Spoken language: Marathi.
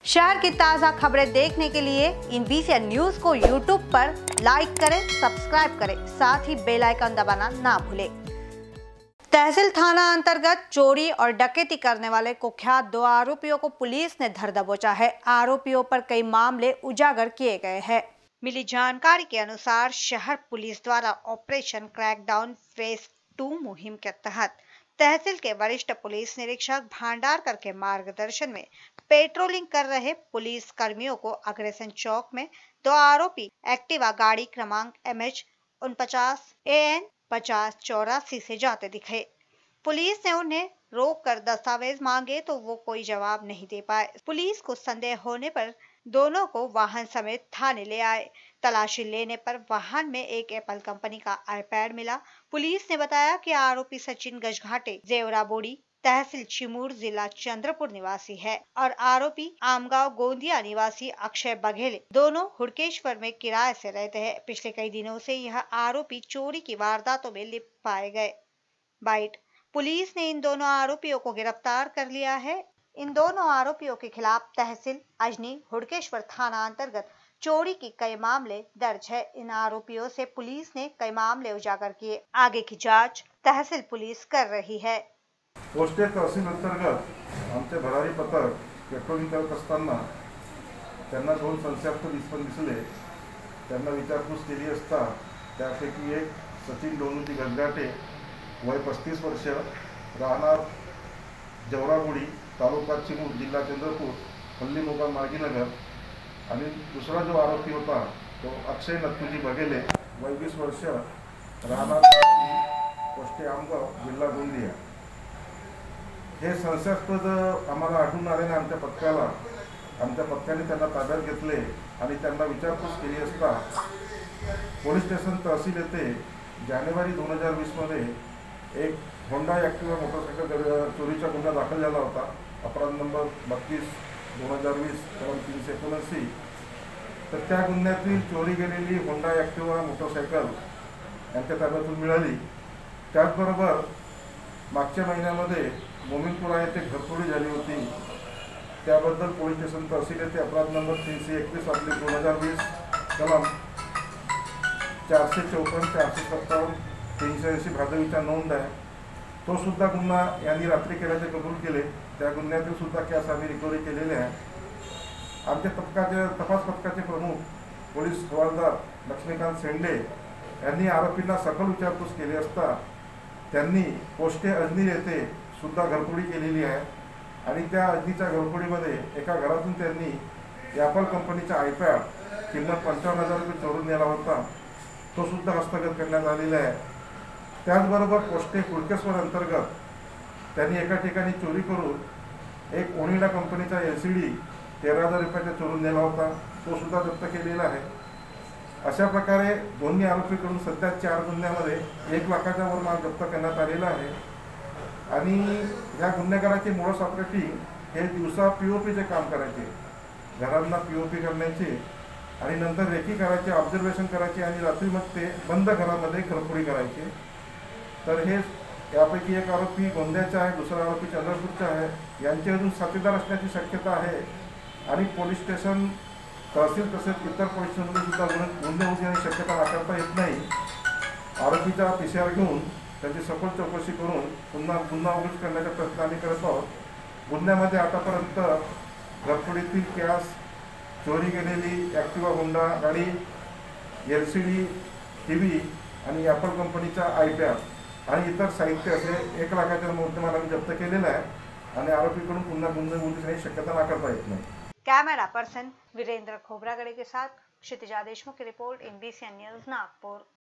शहर की ताज़ा खबरें देखने के लिए इन बीसीएन न्यूज को यूट्यूब पर लाइक करें, सब्सक्राइब करें, साथ ही बेल आइकन दबाना ना भूलें। तहसील थाना अंतर्गत चोरी और डकैती करने वाले कुख्यात 2 आरोपियों को पुलिस ने धर दबोचा है। आरोपियों पर कई मामले उजागर किए गए हैं। मिली जानकारी के अनुसार शहर पुलिस द्वारा ऑपरेशन क्रैकडाउन फेज 2 मुहिम के तहत तहसील के वरिष्ठ पुलिस निरीक्षक भांडारकर के मार्गदर्शन में पेट्रोलिंग कर रहे पुलिस कर्मियों को अग्रसेन चौक में 2 आरोपी एक्टिवा गाड़ी क्रमांक MH 49 AN 5084 से जाते दिखे। पुलिस ने उन्हें रोककर दस्तावेज मांगे तो वो कोई जवाब नहीं दे पाए। पुलिस को संदेह होने पर दोनों को वाहन समेत थाने ले आए। तलाशी लेने पर वाहन में एक एप्पल कंपनी का आईपैड मिला। पुलिस ने बताया कि आरोपी सचिन गजघाटे जेवरा बोड़ी तहसील चिमूर जिला चंद्रपुर निवासी है और आरोपी आमगांव गोंदिया निवासी अक्षय बघेले दोनों हुड़केश्वर में किराए से रहते हैं। पिछले कई दिनों से यह आरोपी चोरी की वारदातों में लिप्त पाए गए। बाइट, पुलिस ने इन दोनों आरोपियों को गिरफ्तार कर लिया है। इन दोनों आरोपियों के खिलाफ तहसील अजनी हुड़केश्वर थाना अंतर्गत चोरी की कई मामले दर्ज है। इन आरोपियों से पुलिस ने कई मामले उजागर किए। आगे की जांच तहसील पुलिस कर रही है। पोस्टे तहसील अंतर्गत आमचे भरारी पथक पेट्रोलिंग करत असताना त्यांना 2 संशयास्पद इसम दिसले। त्यांना विचारपूस केली असता त्यापैकी एक सचिन डोनुजी गजघाटे वय 35 वर्ष, राहणार जवराबोडी तालुका चिमूर जिल्हा चंद्रपूर हल्ली मोगा मार्गीनगर आणि दुसरा जो आरोपी होता तो अक्षय नत्तूजी बघेले वय 20 वर्ष, राहणार पोस्टे आमगाव जिल्हा गोंदिया। हे संशयास्पद आम्हाला आढळून आल्याने आमच्या पथकाने त्यांना ताब्यात घेतले आणि त्यांना विचारपूस केली असता पोलीस स्टेशन तहसील येथे जानेवारी 2020 मध्ये एक होंडा ॲक्टिवा मोटरसायकल चोरीचा गुन्हा दाखल झाला होता। अपराध नंबर 32/2020 कलम 379। तर त्या गुन्ह्यातील चोरी गेलेली होंडा ॲक्टिवा मोटरसायकल यांच्या ताब्यातून मिळाली। त्याचबरोबर मागच्या महिन्यामध्ये मोमीनपुरा येथे घरफोडी झाली होती। त्याबद्दल पोलीस स्टेशन तहसील येथे अपराध नंबर 321/2020 कलम 454, 457, 380 भादवीचा नोंद आहे। तो सुद्धा गुन्हा यांनी रात्री केल्याचे कबूल केले। त्या गुन्ह्यातील सुद्धा कॅश आम्ही रिकव्हरी केलेले आहे। आमच्या तपास पथकाचे प्रमुख पोलीस हवालदार लक्ष्मीकांत शेंडे यांनी आरोपींना सखोल विचारपूस केली असता त्यांनी पोस्टे अजनी येथे सुद्धा घरफोडी केलेली आहे आणि त्या अजनीच्या घरफोडीमध्ये एका घरातून त्यांनी ॲपल कंपनीचा आयपॅड किंमत 55,000 रुपये चोरून नेला होता। तो सुद्धा हस्तगत करण्यात आलेला आहे। त्याचबरोबर पोस्टे हुडकेश्वर अंतर्गत त्यांनी एका ठिकाणी चोरी करून एक ओनिडा कंपनीचा LCD 13,000 रुपयाचा चोरून नेला होता। तो सुद्धा जप्त केलेला आहे। अशा प्रकारे दोन्ही आरोपीकडून सध्या 4 गुन्ह्यामध्ये 1 लाखाच्या वर माल जप्त करण्यात आलेला आहे आणि या गुन्हेगाराचे मोडस ऑपरेटिंग हे दिवसा POPचे काम करायचे, घरांना POP करण्याचे आणि नंतर रेकी करायचे, ऑब्झर्वेशन करायचे आणि रात्री मग ते बंद घरामध्ये घरफोडी करायचे। तर हे यापैकी एक आरोपी गोंद्याचा आहे, दुसरा आरोपी चंद्रपूरचा आहे। यांचे अजून साथीदार असण्याची शक्यता आहे आणि पोलीस स्टेशन तहसील तसेच इतर पोलीस स्टेशनमध्ये सुद्धा गुन्हे होण्याची शक्यता नाकारता येत नाही। आरोपीचा PCR घेऊन त्याची सखोल चौकशी करून पुन्हा गुन्हा उघड करण्याचा प्रयत्न आम्ही करत आहोत। गुन्ह्यामध्ये आतापर्यंत घरफोडीतील कॅश, चोरी गेलेली ॲक्टिवा होंडा गाडी, LCD TV आणि ॲपल कंपनीचा आयपॅड आणि इतर साहित्य असे 1 लाखाच्या मुद्देमाल आम्ही जप्त केलेला आहे आणि आरोपीकडून पुन्हा गुन्हे होण्याची शक्यता नाकारता येत नाही। कैमरा पर्सन वीरेंद्र खोबरागड़े के साथ क्षितिजा देशमुख की report in BCN news Nagpur.